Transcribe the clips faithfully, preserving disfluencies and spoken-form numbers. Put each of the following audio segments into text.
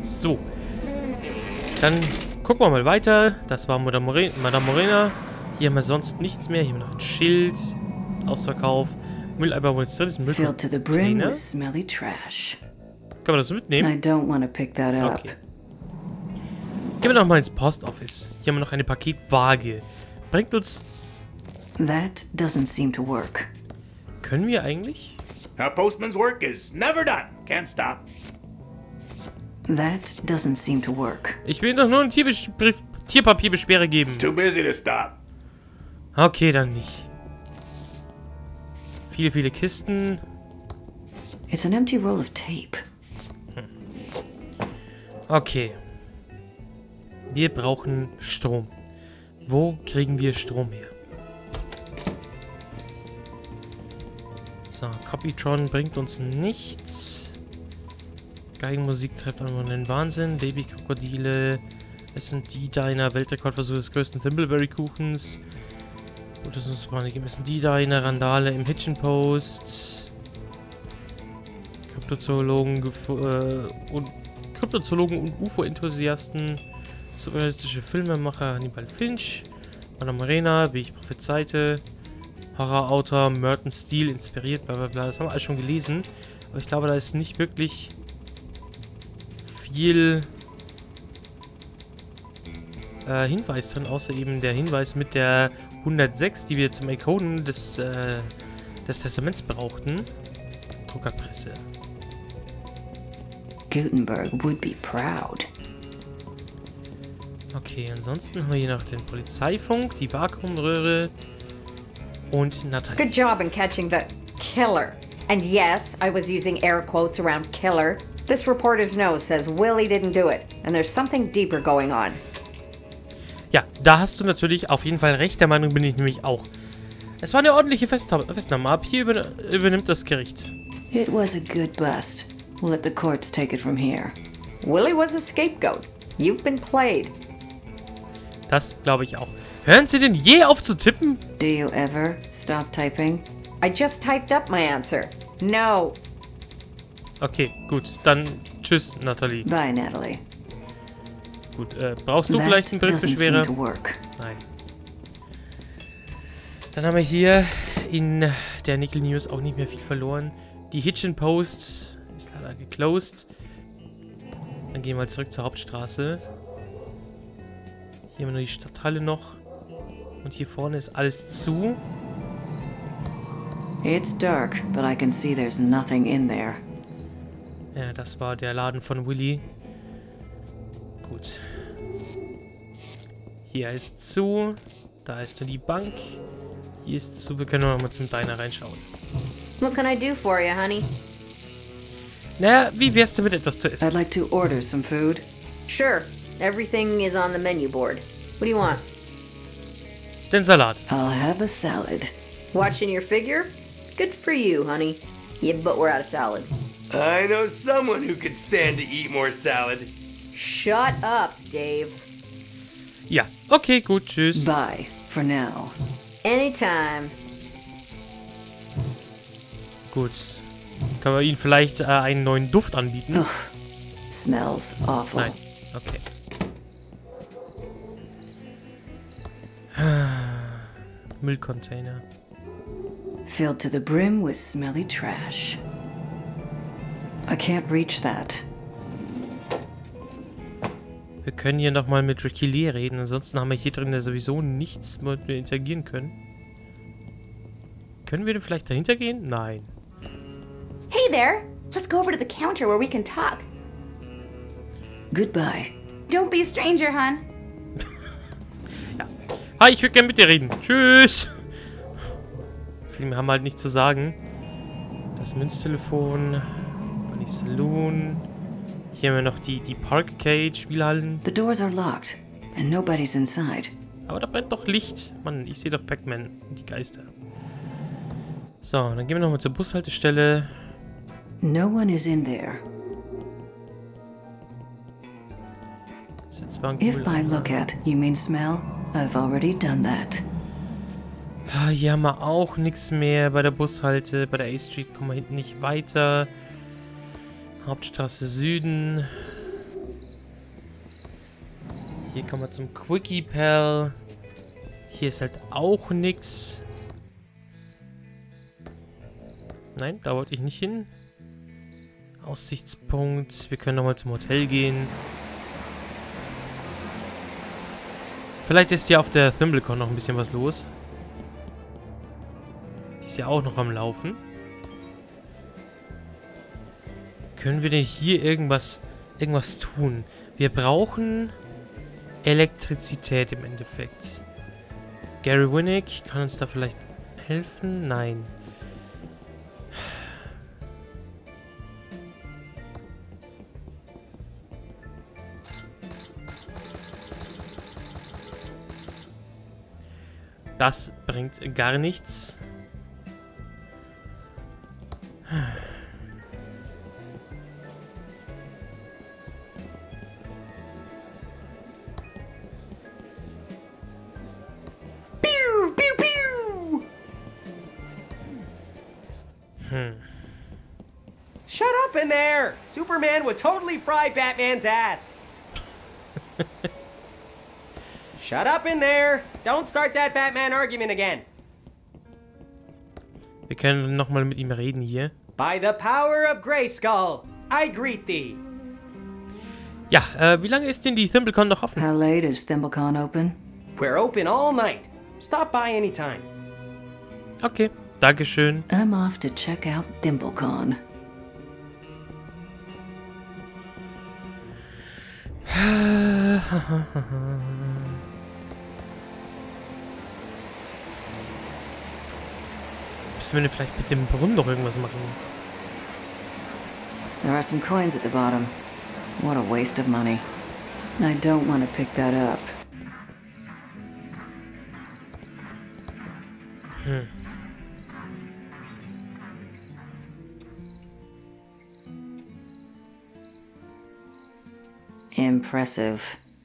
So. Dann gucken wir mal weiter. Das war Madame Morena. Madame Morena. Hier haben wir sonst nichts mehr. Hier haben wir noch ein Schild. Ausverkauf. Mülleimer, wo ist das? Filled to the brim with smelly trash. Können wir das so mitnehmen? I don't want to pick that up. Okay. Gehen wir noch mal ins Post Office. Hier haben wir noch eine Paketwaage. Bringt uns... That doesn't seem to work. Können wir eigentlich? A postman's work is never done. Can't stop. That doesn't seem to work. Ich will doch nur ein Tierbesch Brief Tierpapierbeschwere geben. Too busy to stop. Okay, dann nicht. Viele, viele Kisten. It's an empty roll of tape. Okay. Wir brauchen Strom. Wo kriegen wir Strom her? So, Copytron bringt uns nichts. Geigenmusik treibt einfach in den Wahnsinn. Babykrokodile. Es sind die Diner. Weltrekordversuch des größten Thimbleberry-Kuchens. Gut, das muss man geben. Es sind die Diner. Randale im Hitchin Post. Kryptozoologen äh, und Kryptozoologen und U F O-Enthusiasten. Surrealistische Filmemacher Hannibal Finch. Madame Morena, wie ich prophezeite. Horrorautor Merton Steele inspiriert, bla bla bla. Das haben wir alles schon gelesen. Aber ich glaube, da ist nicht wirklich viel äh, Hinweis drin, außer eben der Hinweis mit der hundertsechs, die wir zum Encoden des, äh, des Testaments brauchten. Druckerpresse. Gutenberg would be proud. Okay, ansonsten haben wir hier noch den Polizeifunk, die Vakuumröhre und Natalie. Good job in catching the killer. And yes, I was using air quotes around killer. This reporter's nose says Willie didn't do it, and there's something deeper going on. Ja, da hast du natürlich auf jeden Fall recht, der Meinung bin ich nämlich auch. Es war eine ordentliche Festnahme, Festnahme. Ab hier über, übernimmt das Gericht. It was a good bust. We'll let the courts take it from here. Willie was a scapegoat. You've been played. Das glaube ich auch. Hören Sie denn je auf zu tippen? Do you ever stop typing? I just typed up my answer. No. Okay, gut. Dann tschüss, Natalie. Bye, Natalie. Gut, äh, brauchst du That vielleicht einen Briefbeschwerer? doesn't seem to work. Nein. Dann haben wir hier in der Nickel News auch nicht mehr viel verloren. Die Hitchin Post ist leider geclosed. Dann gehen wir zurück zur Hauptstraße. Hier haben wir nur die Stadthalle noch. Und hier vorne ist alles zu. It's dark, but I can see there's nothing in there. Ja, das war der Laden von Willy. Gut. Hier ist zu. Da ist nur die Bank. Hier ist zu. Wir können noch mal zum Diner reinschauen. What can I do for you, honey? Naja, wie wär's denn mit etwas zu essen? I'd like to order some food. Sure. Everything is on the menu board. What do you want? Den Salat. I'll have a salad. Watching your figure? Good for you, honey. Yeah, but we're out of salad. I know someone who could stand to eat more salad. Shut up, Dave. Ja, okay, gut, tschüss. Bye, for now. Anytime. Gut. Können wir Ihnen vielleicht äh, einen neuen Duft anbieten? Ugh, smells awful. Nein, okay. Müllcontainer. Filled to the brim with smelly trash. I can't reach that. Wir können hier nochmal mit Ricky Lee reden, ansonsten haben wir hier drin ja sowieso nichts, womit wir interagieren können. Können wir denn vielleicht dahinter gehen? Nein. Hey there! Let's go over to the counter where we can talk. Goodbye. Don't be a stranger, hon. Ja. Hi, ich würde gerne mit dir reden. Tschüss! Viel mehr haben wir halt nicht zu sagen. Das Münztelefon. Bunny Saloon. Hier haben wir noch die, die Parkcade, Spielhallen. The doors are locked, and nobody's inside. Aber da brennt doch Licht. Mann, ich sehe doch Pac-Man und die Geister. So, dann gehen wir nochmal zur Bushaltestelle. No one is in there. Sitzbank. If by look at you mean smell, I've already done that. Ah, hier haben wir auch nichts mehr bei der Bushalte. Bei der A Street kommen wir hinten nicht weiter. Hauptstraße Süden. Hier kommen wir zum Quickie Pal. Hier ist halt auch nix. Nein, da wollte ich nicht hin. Aussichtspunkt. Wir können nochmal zum Hotel gehen. Vielleicht ist ja auf der ThimbleCon noch ein bisschen was los. Die ist ja auch noch am Laufen. Können wir denn hier irgendwas, irgendwas tun? Wir brauchen Elektrizität im Endeffekt. Gary Winnick kann uns da vielleicht helfen? Nein. Das bringt gar nichts. Pew, pew, pew. Hm. Shut up in there! Superman would totally fry Batman's ass. Shut up in there! Don't start that Batman argument again. Wir können nochmal mit ihm reden hier. By the power of Grayskull, I greet thee. Ja, äh, wie lange ist denn die ThimbleCon noch offen? How late is ThimbleCon open? We're open all night. Stop by anytime. Okay, dankeschön. I'm off to check out ThimbleCon. Müssen wir denn vielleicht mit dem Brunnen noch irgendwas machen? There are some coins at the bottom. What a waste of money. I don't want to pick that up. Hm. Impressive.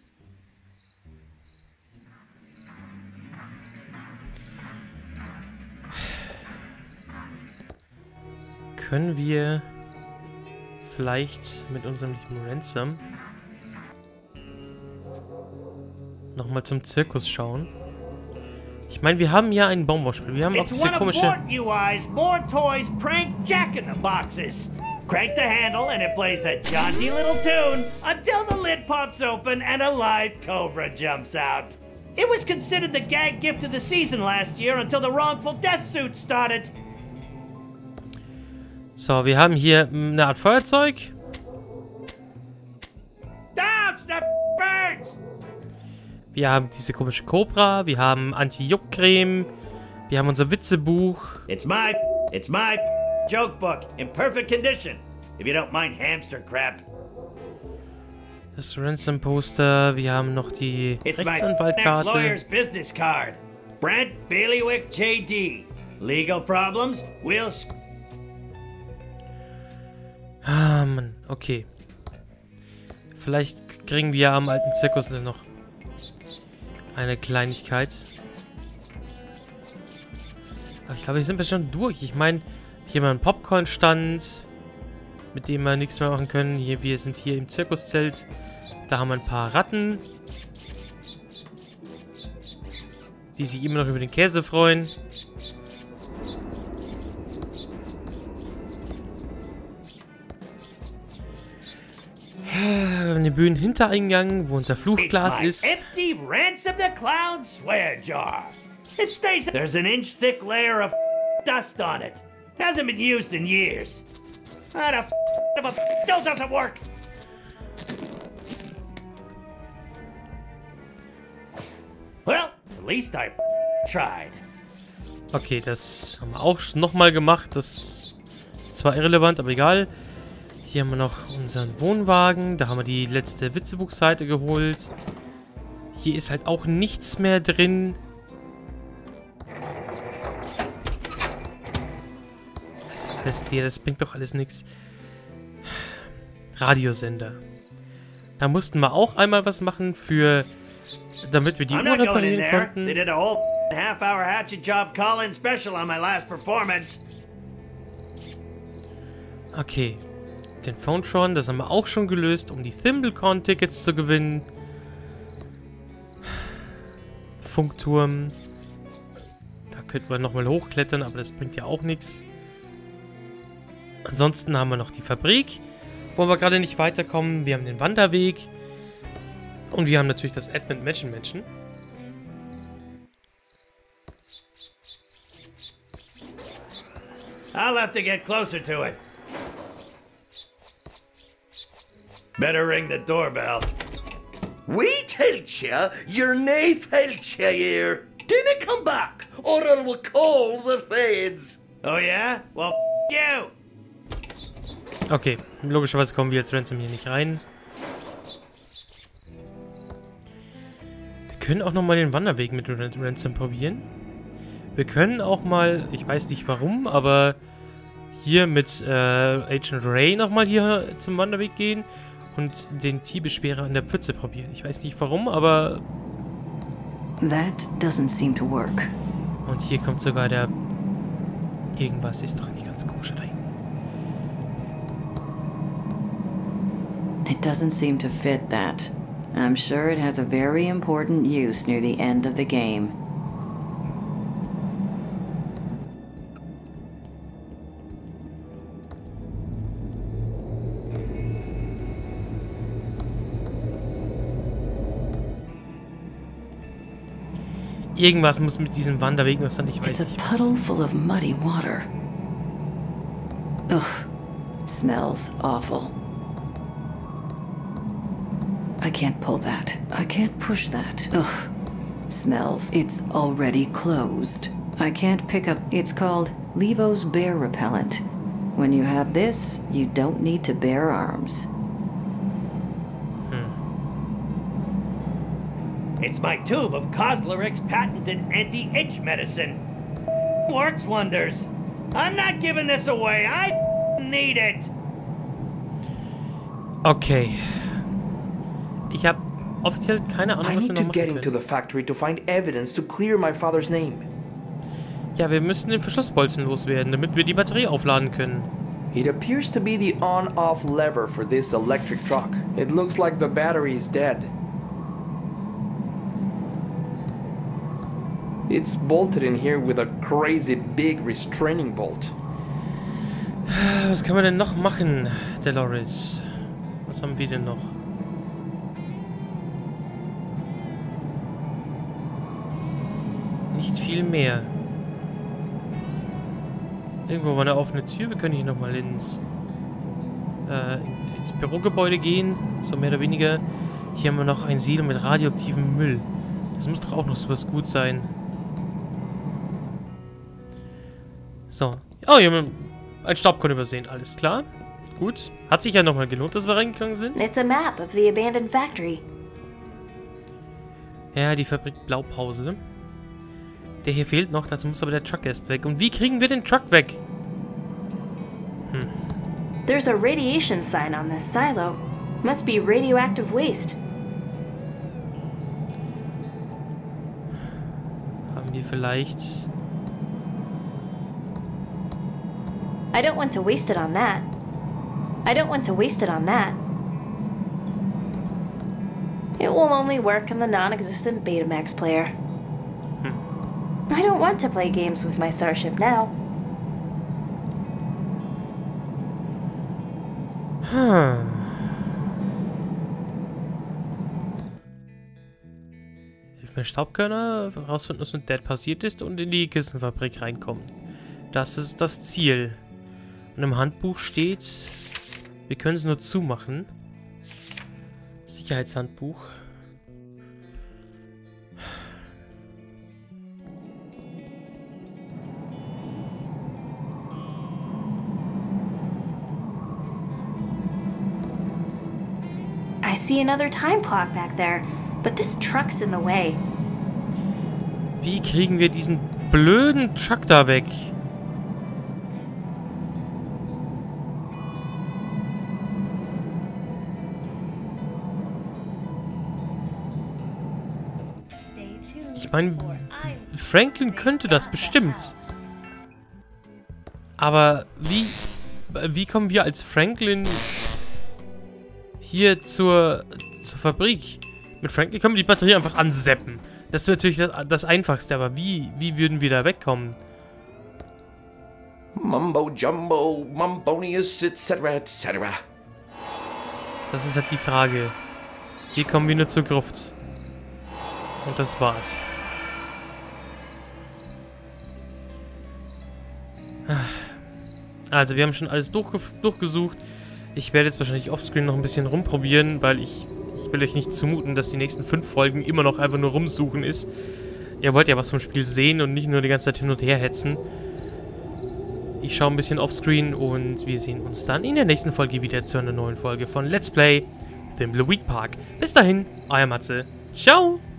Können wir vielleicht mit unserem lieben Ransom nochmal zum Zirkus schauen? Ich meine, wir haben ja ein Bonbonspiel. Wir haben auch diese komische... you eyes, more toys, prank Jack in the boxes. Crank the handle and it plays a jaunty little tune until the lid pops open and a live cobra jumps out. It was considered the gag gift of the season last year until the wrongful death suit started. So, wir haben hier eine Art Feuerzeug. Down, snap birds! Wir haben diese komische Cobra. Wir haben Anti-Juck-Creme. Wir haben unser Witzebuch. It's my, it's my joke book in perfect condition. If you don't mind hamster crap. Das Ransom-Poster. Wir haben noch die It's my Rechtsanwaltkarte. lawyer's business card. Brent Bailiwick J D. Legal problems? We'll... Ah, Mann. Okay. Vielleicht kriegen wir am alten Zirkus noch eine Kleinigkeit. Aber ich glaube, hier sind wir schon durch. Ich meine, hier mal ein Popcorn-Stand, mit dem wir nichts mehr machen können. Hier, wir sind hier im Zirkuszelt. Da haben wir ein paar Ratten, die sich immer noch über den Käse freuen. Wir haben den Bühnenhintereingang, wo unser Fluchglas ist. Empty Ransom the Clown swear jar. It stays. There's an inch thick layer of dust on it. Hasn't been used in years. That a of a still doesn't work. Well, at least I tried. Okay, das haben wir auch nochmal gemacht. Das ist zwar irrelevant, aber egal. Hier haben wir noch unseren Wohnwagen. Da haben wir die letzte Witzebuchseite geholt. Hier ist halt auch nichts mehr drin. Das ist alles leer. Das bringt doch alles nichts. Radiosender. Da mussten wir auch einmal was machen für... damit wir die Uhr reparieren konnten. They did a whole half-hour hatchet job call-in special on my last performance. Okay. Den Phonetron, das haben wir auch schon gelöst, um die ThimbleCon-Tickets zu gewinnen. Funkturm. Da könnten wir nochmal hochklettern, aber das bringt ja auch nichts. Ansonsten haben wir noch die Fabrik, wo wir gerade nicht weiterkommen. Wir haben den Wanderweg. Und wir haben natürlich das Edmund Menschen Menschen. I'll have to get closer to it. Better ring the doorbell. We tellt ya, your nae felt ya here. Dinna come back, or I will call the feds. Oh yeah? Well, you. Okay, logischerweise kommen wir als Ransom hier nicht rein. Wir können auch nochmal den Wanderweg mit Ransom probieren. Wir können auch mal, ich weiß nicht warum, aber hier mit äh, Agent Ray nochmal hier zum Wanderweg gehen und den T-Beschwerer an der Pfütze probieren. Ich weiß nicht warum, aber... That doesn't seem to work. Und hier kommt sogar der... Irgendwas ist doch nicht ganz koscher da. It doesn't seem to fit that. I'm sure it has a very important use near the end of the game. Irgendwas muss mit diesem Wanderweg noch sein, ich weiß It's a nicht was. puddle full of muddy water. Ugh, smells awful. I can't pull that. I can't push that. Ugh, smells. It's already closed. I can't pick up. It's called Levo's Bear Repellent. When you have this, you don't need to bear arms. It's my tube of Cosleric's patented anti-itch medicine. Works wonders. I'm not giving this away. I need it. Okay. Ich habe offiziell keine Ahnung, I was wir need noch to get machen into the können. factory to find evidence to clear my father's name. Ja, wir müssen den Verschlussbolzen loswerden, damit wir die Batterie aufladen können. It appears to be the on-off lever for this electric truck. It looks like the battery is dead. It's bolted in here with a crazy big restraining bolt. Was kann man denn noch machen, Dolores? Was haben wir denn noch? Nicht viel mehr. Irgendwo war eine offene Tür. Wir können hier nochmal ins, äh, ins Bürogebäude gehen. So mehr oder weniger. Hier haben wir noch ein Silo mit radioaktivem Müll. Das muss doch auch noch so was gut sein. So. Oh, hier haben wir einen Staubkorn übersehen. Alles klar. Gut. Hat sich ja nochmal gelohnt, dass wir reingegangen sind. It's a map of the abandoned factory. Ja, die Fabrik Blaupause. Der hier fehlt noch, dazu muss aber der Truck erst weg. Und wie kriegen wir den Truck weg? Hm. There's a radiation sign on this silo. Must be radioactive waste. Haben wir vielleicht... I don't want to waste it on that. I don't want to waste it on that. It will only work in the non-existent Betamax player. Hm. I don't want to play games with my Starship now. Hm. Hilf mir Staubkörner, herausfinden, was mit Dad passiert ist und in die Kissenfabrik reinkommen. Das ist das Ziel. Und im Handbuch steht, wir können es nur zumachen. Sicherheitshandbuch. I see another time clock back there, but this truck's in the way. Wie kriegen wir diesen blöden Truck da weg? Ich meine, Franklin könnte das bestimmt. Aber wie, wie kommen wir als Franklin hier zur, zur Fabrik? Mit Franklin können wir die Batterie einfach anseppen. Das wäre natürlich das, das Einfachste, aber wie, wie würden wir da wegkommen? Mumbo Jumbo, Mumbonius, et cetera et cetera. Das ist halt die Frage. Wie kommen wir nur zur Gruft? Und das war's. Also, wir haben schon alles durchge durchgesucht. Ich werde jetzt wahrscheinlich offscreen noch ein bisschen rumprobieren, weil ich, ich will euch nicht zumuten, dass die nächsten fünf Folgen immer noch einfach nur rumsuchen ist. Ihr wollt ja was vom Spiel sehen und nicht nur die ganze Zeit hin und her hetzen. Ich schaue ein bisschen offscreen und wir sehen uns dann in der nächsten Folge wieder zu einer neuen Folge von Let's Play Thimbleweed Park. Bis dahin, euer Matze. Ciao!